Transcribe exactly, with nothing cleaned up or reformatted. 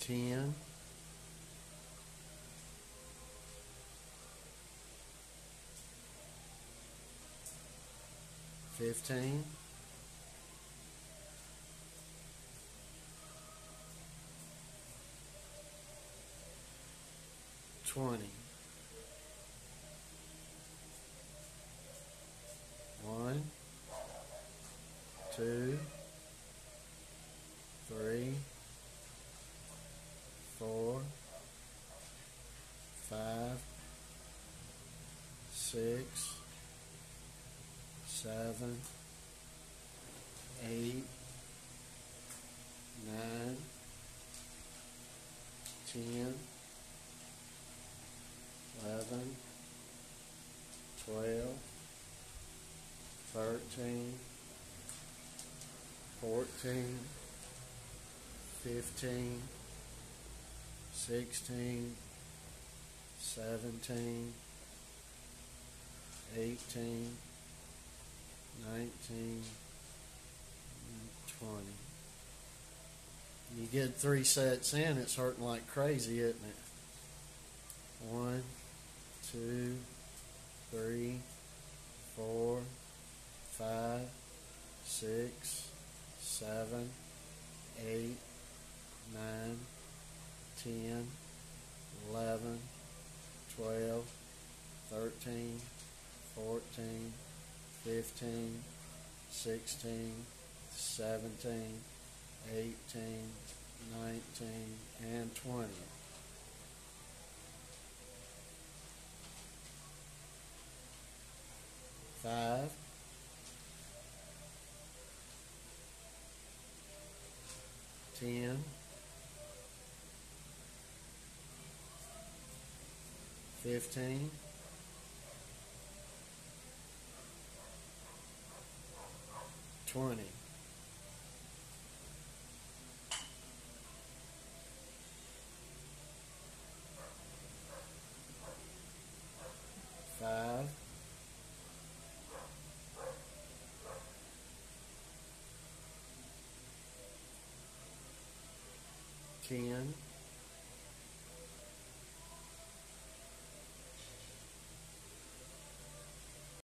ten, fifteen, twenty. One, two, three, four, five, six, seven, eight, nine, ten, eleven, twelve, thirteen, fourteen, fifteen, sixteen, seventeen, eighteen, nineteen, twenty. You get three sets in, it's hurting like crazy, isn't it? One, two, three, four, five, six, seven, eight, nine, ten, eleven, twelve, thirteen, fourteen, fifteen, sixteen, seventeen, eighteen, nineteen, and twenty. Five, ten, fifteen, twenty. Five, ten,